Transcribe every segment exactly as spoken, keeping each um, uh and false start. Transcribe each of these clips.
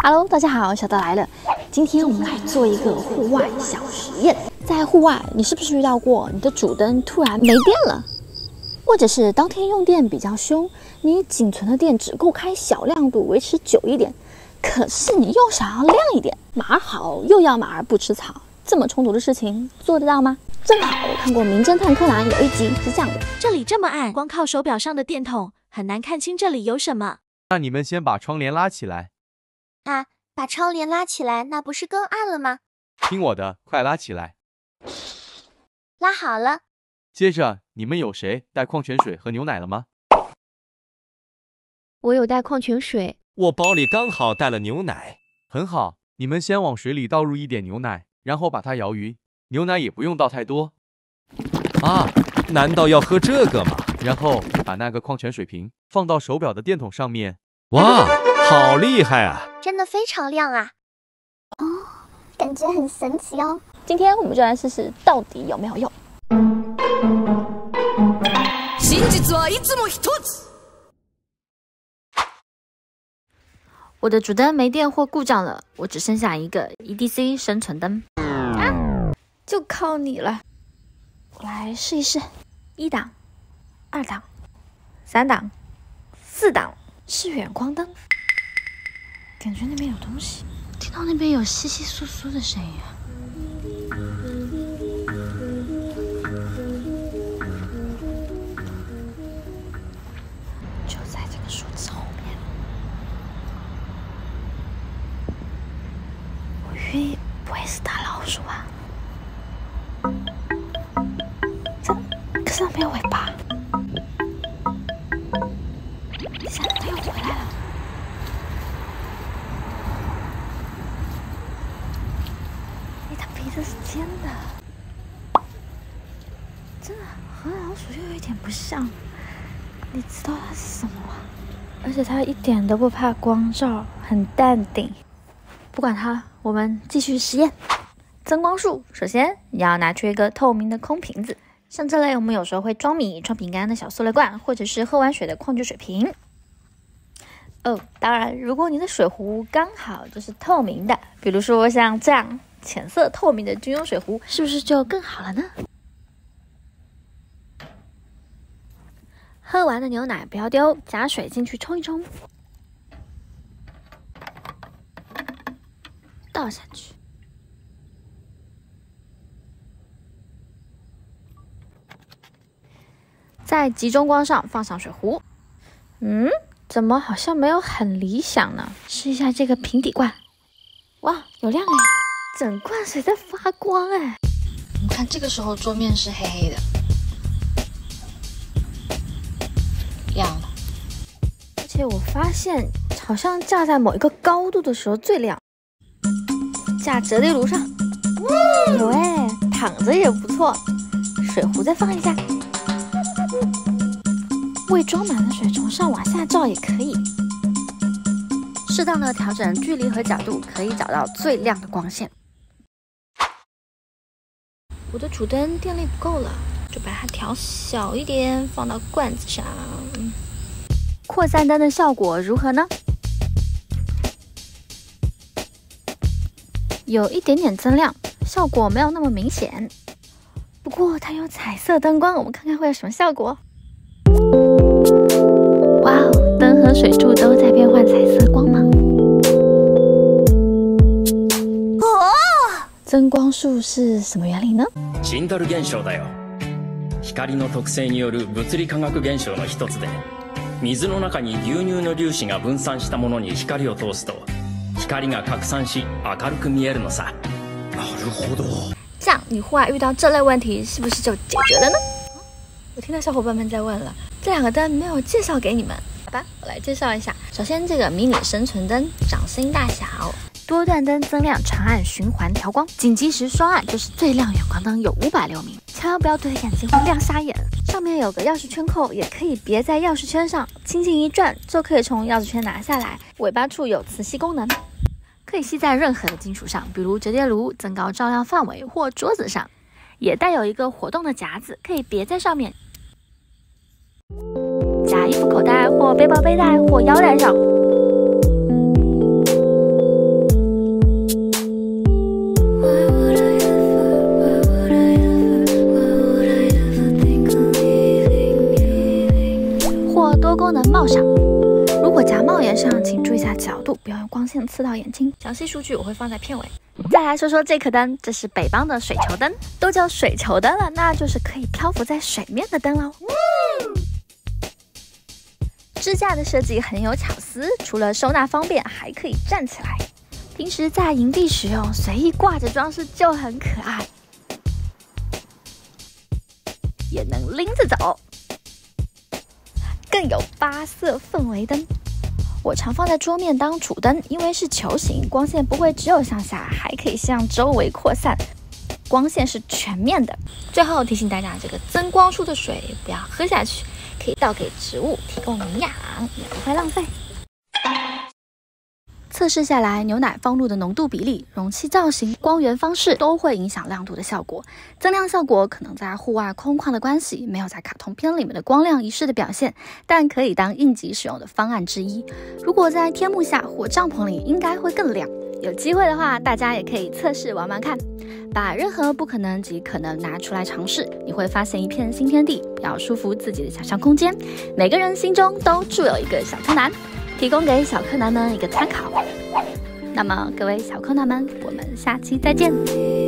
Hello， 大家好，小德来了。今天我们来做一个户外小实验。在户外，你是不是遇到过你的主灯突然没电了，或者是当天用电比较凶，你仅存的电只够开小亮度维持久一点，可是你又想要亮一点，马儿好又要马儿不吃草，这么冲突的事情做得到吗？正好我看过《名侦探柯南》有一集是这样的： 这里这么暗，光靠手表上的电筒很难看清这里有什么。 那你们先把窗帘拉起来。 啊，把窗帘拉起来，那不是更暗了吗？ 听我的，快拉起来。 拉好了。 接着，你们有谁带矿泉水和牛奶了吗？ 我有带矿泉水， 我包里刚好带了牛奶。 很好，你们先往水里倒入一点牛奶，然后把它摇匀。牛奶也不用倒太多。 啊，难道要喝这个吗？ 然后把那个矿泉水瓶放到手表的电筒上面。 哇，好厉害啊！ 真的非常亮啊！哦，感觉很神奇哦。 今天我们就来试试到底有没有用。我的主灯没电或故障了，我只剩下一个 E D C 生存灯，啊，就靠你了。我来试一试，一档、二档、三档、四档是远光灯，感觉那边有东西，听到那边有窸窸窣窣的声音啊。就在这个树枝后面，我预不会是大老鼠吧？这可是它没有尾巴。下面它又回来了。哎，它鼻子是尖的，真的和老鼠又有一点不像。你知道它是什么吗？而且它一点都不怕光照，很淡定。不管它，我们继续实验。增光术，首先你要拿出一个透明的空瓶子，像这类我们有时候会装米、装饼干的小塑料罐，或者是喝完水的矿泉水瓶。哦，当然，如果你的水壶刚好就是透明的，比如说像这样浅色透明的军用水壶，是不是就更好了呢？喝完的牛奶不要丢，加水进去冲一冲，倒下去。在集中光上放上水壶。嗯，怎么好像没有很理想呢？试一下这个平底罐，哇，有亮哎，整罐水在发光哎。你看这个时候桌面是黑黑的，亮了。而且我发现好像架在某一个高度的时候最亮。架折叠炉上，有哎，躺着也不错。水壶再放一下。未装满的水从上往下照也可以，适当的调整距离和角度，可以找到最亮的光线。我的主灯电力不够了，就把它调小一点，放到罐子上。扩散灯的效果如何呢？有一点点增亮，效果没有那么明显。不过它有彩色灯光，我们看看会有什么效果。哇哦，灯和水柱都在变换彩色光芒。哦，增光术是什么原理呢？ シンダル現象だよ。光の特性による物理化学現象の一つで、水の中に牛乳の粒子が分散したものに光を通すと、光が拡散し明るく見えるのさ。 なるほど。 这样，你户外遇到这类问题，是不是就解决了呢？我听到小伙伴们在问了，这两个灯没有介绍给你们，好吧，我来介绍一下。首先，这个迷你生存灯，掌心大小，多段灯增亮，长按循环调光，紧急时双按就是最亮远光灯，有五百流明，千万不要对着眼睛会亮瞎眼。上面有个钥匙圈扣，也可以别在钥匙圈上，轻轻一转就可以从钥匙圈拿下来。尾巴处有磁吸功能，可以吸在任何的金属上，比如折叠炉，增高照亮范围，或桌子上。也带有一个活动的夹子，可以别在上面。夹衣服口袋或背包背带或腰带上。 角度，不要用光线刺到眼睛。详细数据我会放在片尾。再来说说这颗灯，这是北邦的水球灯，都叫水球灯了，那就是可以漂浮在水面的灯喽。支架的设计很有巧思，除了收纳方便，还可以站起来。平时在营地使用，随意挂着装饰就很可爱，也能拎着走。更有八色氛围灯，我常放在桌面当主灯，因为是球形，光线不会只有向下，还可以向周围扩散，光线是全面的。最后提醒大家，这个增光出的水不要喝下去，可以倒给植物提供营养，也不会浪费。测试下来，牛奶放入的浓度比例、容器造型、光源方式都会影响亮度的效果。增亮效果可能在户外空旷的关系，没有在卡通片里面的光亮仪式的表现，但可以当应急使用的方案之一。如果在天幕下或帐篷里，应该会更亮。有机会的话，大家也可以测试玩玩看，把任何不可能及可能拿出来尝试，你会发现一片新天地。要束缚自己的想象空间，每个人心中都住有一个小柯南，提供给小柯南们一个参考。那么各位小柯南们，我们下期再见。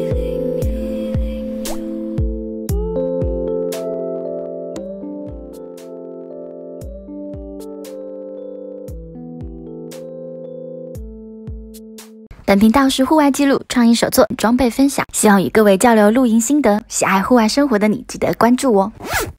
本频道是户外记录、创意手作、装备分享，希望与各位交流露营心得。喜爱户外生活的你，记得关注我。